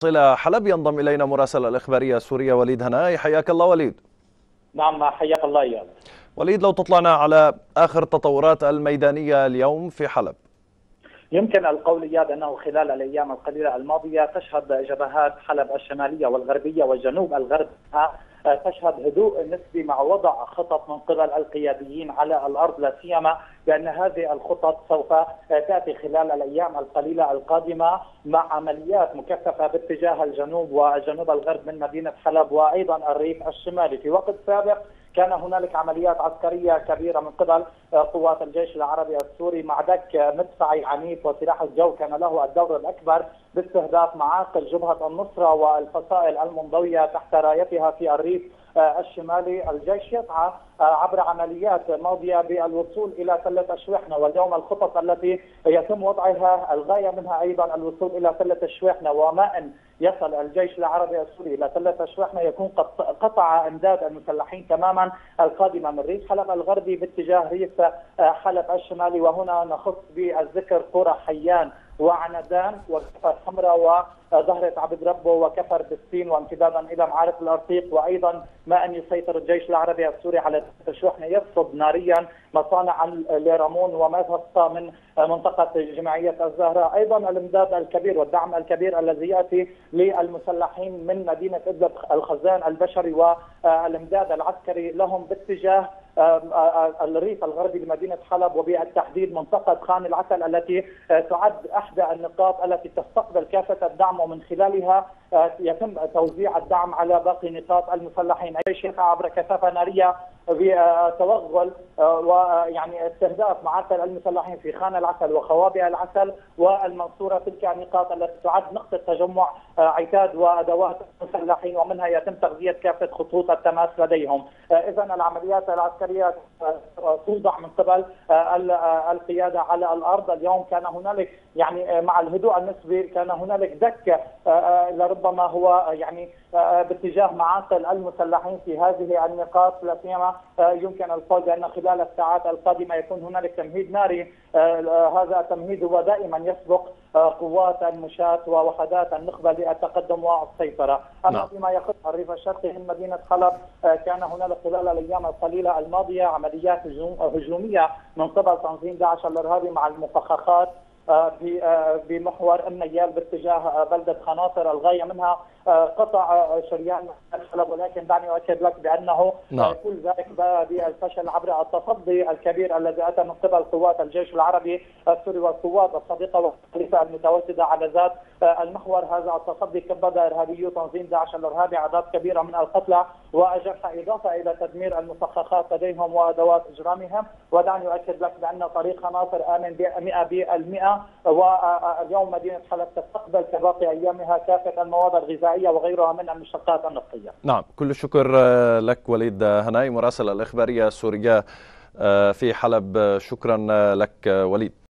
إلى حلب ينضم إلينا مراسل الإخبارية السورية وليد هناي. حياك الله وليد. نعم حياك الله إياد. وليد، لو تطلعنا على آخر التطورات الميدانية اليوم في حلب. يمكن القول إياد أنه خلال الأيام القليلة الماضية تشهد جبهات حلب الشمالية والغربية والجنوب الغرب تشهد هدوء نسبي مع وضع خطط من قبل القياديين على الأرض، لا سيما بأن هذه الخطط سوف تأتي خلال الأيام القليلة القادمة مع عمليات مكثفة باتجاه الجنوب والجنوب الغرب من مدينة حلب وأيضا الريف الشمالي. في وقت سابق كان هنالك عمليات عسكرية كبيرة من قبل قوات الجيش العربي السوري مع دك مدفعي عنيف، وسلاح الجو كان له الدور الأكبر باستهداف معاقل جبهة النصرة والفصائل المنضوية تحت رايتها في الريف الشمالي. الجيش يسعى عبر عمليات ماضية بالوصول إلى تلة الشويحنة، واليوم الخطط التي يتم وضعها الغاية منها أيضا الوصول إلى تلة الشويحنة، وما أن يصل الجيش العربي السوري إلى تلة الشويحنة يكون قد قطع إمداد المسلحين تماما القادمة من ريف حلب الغربي باتجاه ريف حلب الشمالي. وهنا نخص بالذكر قرى حيان وعنزان وكفر حمراء وظهرة عبد ربه وكفر بستين وامتدادا الى معارف الارطيق، وايضا ما ان يسيطر الجيش العربي السوري على الشحنه يرصد ناريا مصانع ليرمون وما تبقى من منطقه جمعيه الزهراء. ايضا الامداد الكبير والدعم الكبير الذي ياتي للمسلحين من مدينه ادلب الخزان البشري والامداد العسكري لهم باتجاه الريف الغربي لمدينة حلب، وبالتحديد منطقة خان العسل التي تعد أحدى النقاط التي تستقبل كافة الدعم، ومن خلالها يتم توزيع الدعم على باقي نقاط المسلحين. أي شيء عبر كثافة نارية بتوغل ويعني استهداف معسكر المسلحين في خان العسل وخوابئ العسل والمنصورة، تلك النقاط التي تعد نقطة تجمع عتاد وأدوات المسلحين، ومنها يتم تغذية كافة خطوط التماس لديهم. إذن العمليات العسكرية توضع من قبل القيادة على الأرض. اليوم كان هنالك يعني مع الهدوء النسبي كان هنالك دك لربما هو يعني باتجاه معاقل المسلحين في هذه النقاط، لا سيما يمكن القول بأن خلال الساعات القادمة يكون هنالك تمهيد ناري. هذا التمهيد هو دائما يسبق قوات المشاة ووحدات النخبة للتقدم والسيطرة. أما فيما يخص الريف الشرقي من مدينة حلب كان هنالك خلال الأيام القليلة الماضية عمليات هجومية من قبل تنظيم داعش الإرهابي مع المفخخات بمحور النيال باتجاه بلدة خناصر، الغاية منها قطع شريان حلب، ولكن دعني أؤكد لك بأنه كل ذلك بالفشل عبر التصدي الكبير الذي أتى من قبل قوات الجيش العربي السوري والقوات الصديقة والحليفة المتواجدة على ذات المحور. هذا التصدي كبد إرهابيو تنظيم داعش الإرهابي أعداد كبيرة من القتلى وأجرح، إضافة إلى تدمير المفخخات لديهم وأدوات إجرامهم. ودعني أؤكد لك بأن طريق خناصر آمن 100%، واليوم مدينة حلب تستقبل كباقي أيامها كافة المواد الغذائية وغيرها من المشتقات النفطية. نعم، كل الشكر لك وليد هناي مراسل الإخبارية السورية في حلب. شكرا لك وليد.